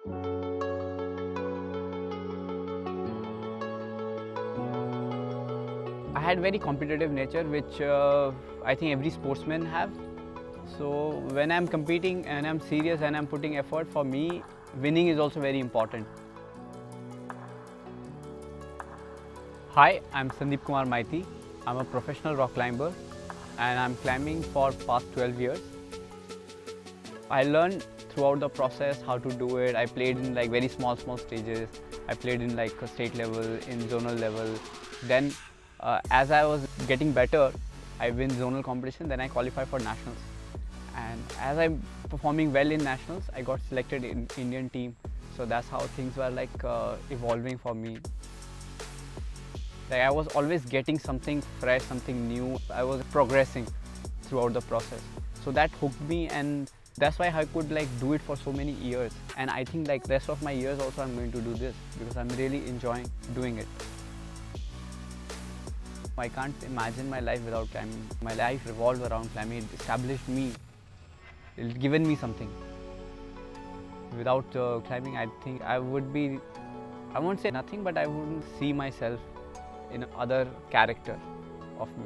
I had very competitive nature, which I think every sportsman have. So when I'm competing and I'm serious and I'm putting effort, for me, winning is also very important. Hi, I'm Sandeep Kumar Maiti. I'm a professional rock climber and I'm climbing for past 12 years. I learned throughout the process how to do it. I played in like very small stages. I played in like a state level, in zonal level. Then as I was getting better, I win zonal competition, then I qualify for nationals. And as I'm performing well in nationals, I got selected in Indian team. So that's how things were like evolving for me. Like I was always getting something fresh, something new. I was progressing throughout the process. So that hooked me, and that's why I could like do it for so many years. And I think like rest of my years also I'm going to do this because I'm really enjoying doing it. I can't imagine my life without climbing. My life revolves around climbing. It established me. It's given me something. Without climbing, I think I would be, I won't say nothing, but I wouldn't see myself in other character of me.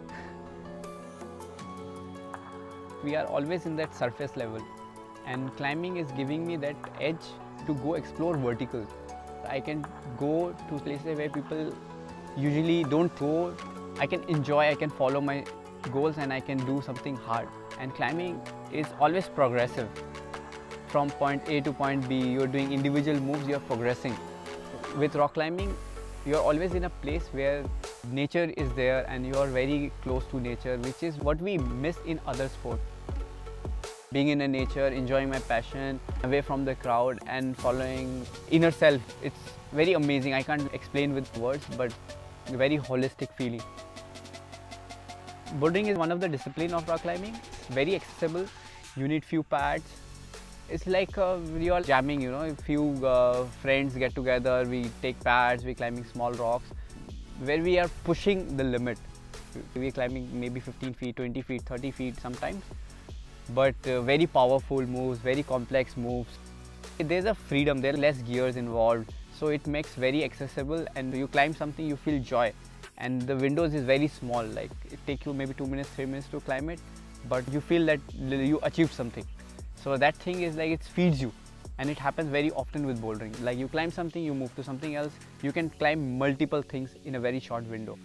We are always in that surface level, and climbing is giving me that edge to go explore vertical. I can go to places where people usually don't go. I can enjoy, I can follow my goals, and I can do something hard. And climbing is always progressive. From point A to point B, you're doing individual moves, you're progressing. With rock climbing, you're always in a place where nature is there and you are very close to nature, which is what we miss in other sports. Being in the nature, enjoying my passion, away from the crowd and following inner self, it's very amazing. I can't explain with words, but a very holistic feeling. Bouldering is one of the disciplines of rock climbing. It's very accessible. You need few pads. It's like we are jamming, you know, a few friends get together, we take pads, we're climbing small rocks, where we are pushing the limit. We're climbing maybe 15 feet, 20 feet, 30 feet sometimes, but very powerful moves, very complex moves. There's a freedom, there are less gears involved, so it makes very accessible, and you climb something, you feel joy. And the windows is very small, like it takes you maybe 2 minutes, 3 minutes to climb it, but you feel that you achieved something. So that thing is like it feeds you, and it happens very often with bouldering. Like you climb something, you move to something else. You can climb multiple things in a very short window.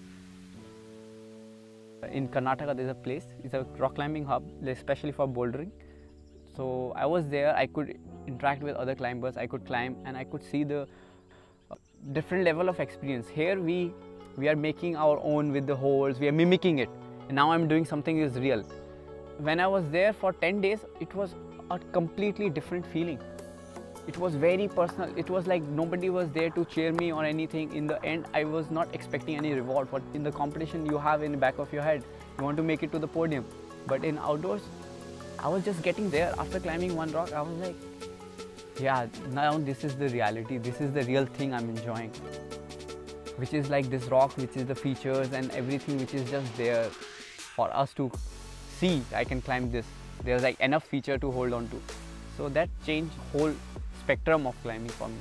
In Karnataka, there's a place, it's a rock climbing hub, especially for bouldering. So I was there, I could interact with other climbers, I could climb, and I could see the different level of experience. Here we are making our own with the holes, we are mimicking it. And now I'm doing something is real. When I was there for 10 days, it was a completely different feeling. It was very personal. It was like nobody was there to cheer me or anything. In the end, I was not expecting any reward. But in the competition, you have in the back of your head, you want to make it to the podium. But in outdoors, I was just getting there. After climbing one rock, I was like, yeah, now this is the reality. This is the real thing I'm enjoying. Which is like this rock, which is the features and everything which is just there for us to see. I can climb this. There's like enough feature to hold on to. So that changed whole spectrum of climbing for me.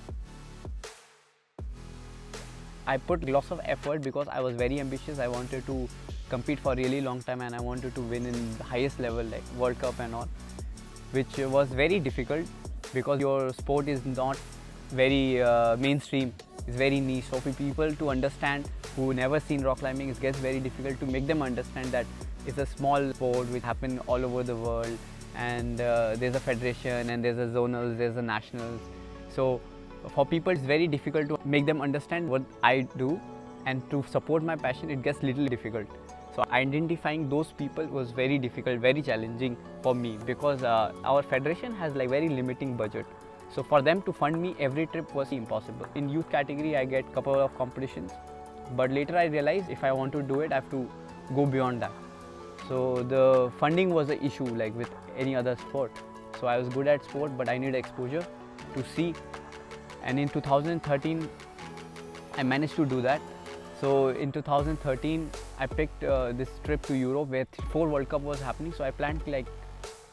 I put lots of effort because I was very ambitious. I wanted to compete for a really long time, and I wanted to win in the highest level like World Cup and all, which was very difficult because your sport is not very mainstream. It's very niche. So for people to understand who never seen rock climbing, it gets very difficult to make them understand that it's a small sport which happens all over the world, and there's a federation, and there's a zonals, there's a nationals. So for people it's very difficult to make them understand what I do, and to support my passion it gets little difficult. So identifying those people was very difficult, very challenging for me, because our federation has like very limiting budget. So for them to fund me every trip was impossible. In youth category I get couple of competitions, but later I realized if I want to do it I have to go beyond that. So the funding was the issue like with any other sport. So I was good at sport, but I need exposure to see. And in 2013 I managed to do that. So in 2013 I picked this trip to Europe where 4 World Cup was happening. So I planned like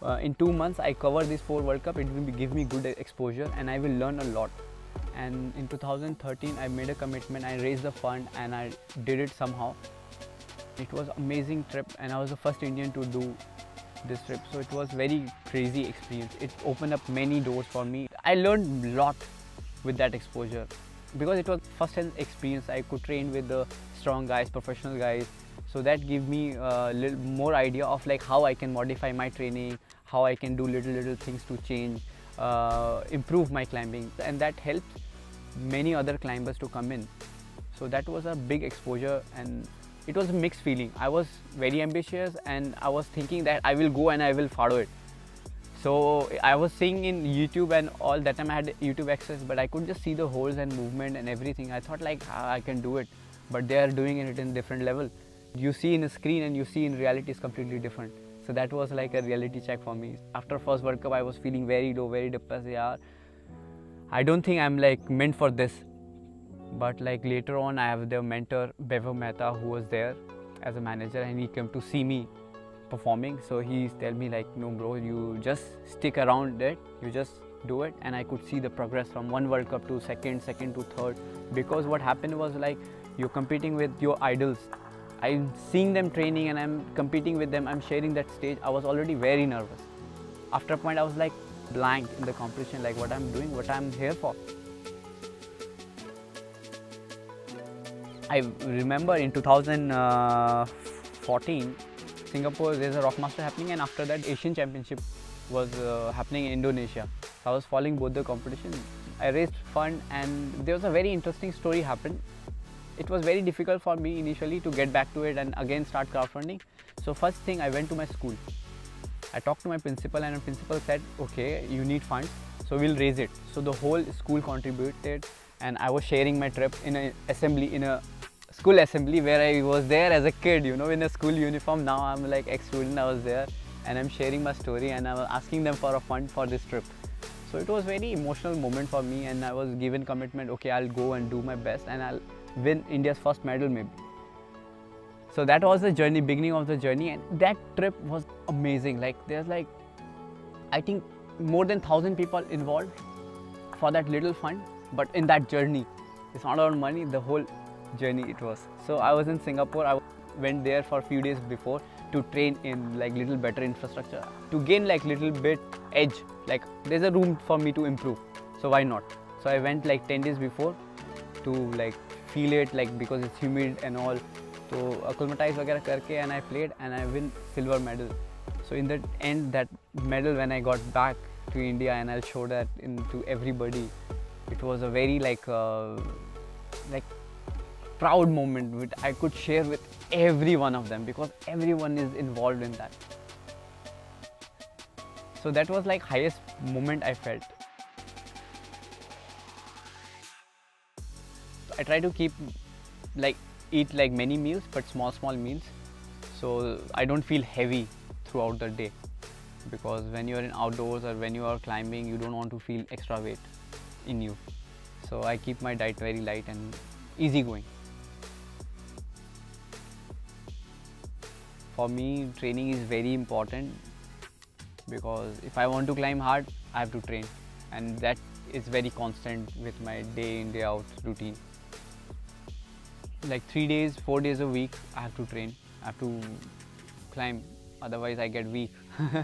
in 2 months I cover this 4 World Cup. It will give me good exposure and I will learn a lot. And in 2013 I made a commitment, I raised the fund and I did it somehow. It was amazing trip and I was the first Indian to do this trip, so it was very crazy experience. It opened up many doors for me. I learned a lot with that exposure because it was first hand experience. I could train with the strong guys, professional guys, so that gave me a little more idea of like how I can modify my training, how I can do little things to change, improve my climbing, and that helped many other climbers to come in. So that was a big exposure and it was a mixed feeling. I was very ambitious and I was thinking that I will go and I will follow it. So I was seeing in YouTube and all that time I had YouTube access, but I could just see the holes and movement and everything. I thought like I can do it, but they are doing it in different level. You see in a screen and you see in reality is completely different. So that was like a reality check for me. After first World Cup I was feeling very low, very depressed. Yeah, I don't think I'm like meant for this. But like later on I have the mentor Vaibhav Mehta who was there as a manager and he came to see me performing. So he tell me like, no bro, you just stick around it, you just do it. And I could see the progress from 1 World Cup to second to third, because what happened was like you're competing with your idols. I'm seeing them training and I'm competing with them, I'm sharing that stage. I was already very nervous. After a point I was like blank in the competition, like what I'm doing, what I'm here for. I remember in 2014, Singapore, there's a Rockmaster happening, and after that Asian Championship was happening in Indonesia. So I was following both the competitions. I raised fund and there was a very interesting story happened. It was very difficult for me initially to get back to it and again start crowdfunding. So first thing, I went to my school. I talked to my principal and the principal said, okay, you need funds, so we'll raise it. So the whole school contributed and I was sharing my trip in a school assembly where I was there as a kid, you know, in a school uniform. Now I'm like ex-student, I was there and I'm sharing my story and I was asking them for a fund for this trip. So it was very emotional moment for me and I was given commitment, okay, I'll go and do my best and I'll win India's first medal maybe. So that was the journey, beginning of the journey, and that trip was amazing. Like there's like, I think more than 1,000 people involved for that little fund, but in that journey, it's not about money, the whole journey it was. So I was in Singapore, I went there for a few days before to train in like little better infrastructure, to gain like little bit edge, like there's a room for me to improve, so why not? So I went like 10 days before to like feel it, like because it's humid and all. So acclimatize वगैरह करके and I played and I win silver medal. So in the end, that medal when I got back to India and I'll show that to everybody, it was a very like proud moment which I could share with every one of them because everyone is involved in that. So that was like highest moment I felt. I try to keep eat like many meals, but small meals, so I don't feel heavy throughout the day, because when you are in outdoors or when you are climbing, you don't want to feel extra weight in you. So I keep my diet very light and easygoing. For me, training is very important, because if I want to climb hard, I have to train, and that is very constant with my day in day out routine. Like 3 days, 4 days a week, I have to train, I have to climb, otherwise I get weak.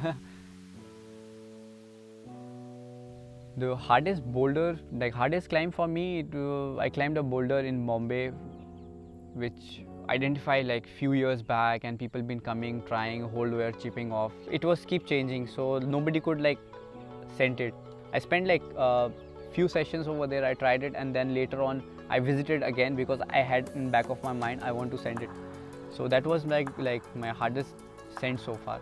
The hardest boulder, like hardest climb for me, I climbed a boulder in Bombay, which identified like few years back, and people been coming, trying, hold were chipping off. It was keep changing, so nobody could like send it. I spent like few sessions over there, I tried it, and then later on I visited again because I had in back of my mind I want to send it. So that was like my hardest send so far.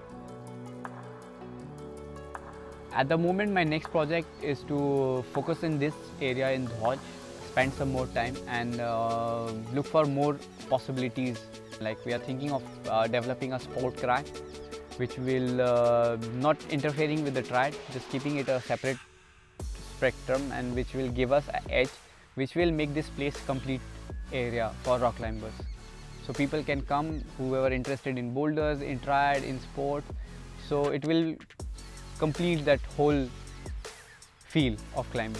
At the moment, my next project is to focus in this area in Dhauj, spend some more time and look for more possibilities. Like we are thinking of developing a sport crack, which will not interfering with the triad, just keeping it a separate spectrum, and which will give us an edge, which will make this place complete area for rock climbers. So people can come, whoever interested in boulders, in triad, in sport. So it will complete that whole feel of climbing.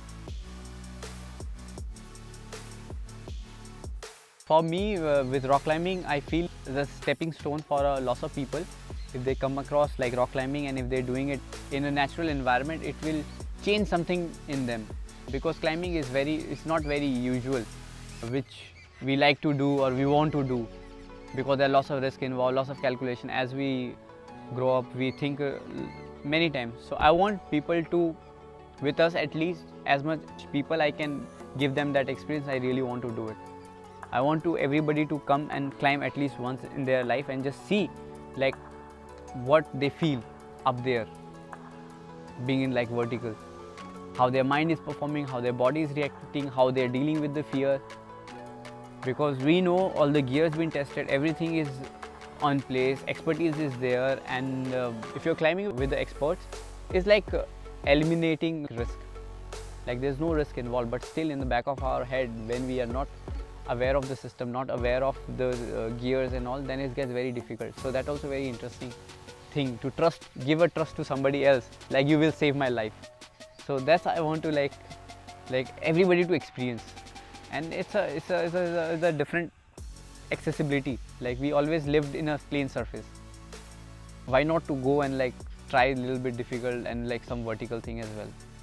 For me, with rock climbing, I feel the stepping stone for a lot of people. If they come across like rock climbing and if they're doing it in a natural environment, it will change something in them. Because climbing is it's not very usual, which we like to do or we want to do. Because there are lots of risk involved, lots of calculation. As we grow up, we think many times. So I want people to, with us at least, as much people I can give them that experience, I really want to do it. I want everybody to come and climb at least once in their life and just see like what they feel up there, being in like vertical, how their mind is performing, how their body is reacting, how they're dealing with the fear. Because we know all the gears been tested, everything is on place, expertise is there, and if you're climbing with the experts, it's like eliminating risk. Like there's no risk involved, but still in the back of our head, when we are not aware of the system, not aware of the gears and all, then it gets very difficult. So that's also very interesting thing to trust, give a trust to somebody else, like you will save my life. So that's I want to like everybody to experience, and it's a different accessibility. Like we always lived in a plain surface. Why not to go and like try a little bit difficult and like some vertical thing as well?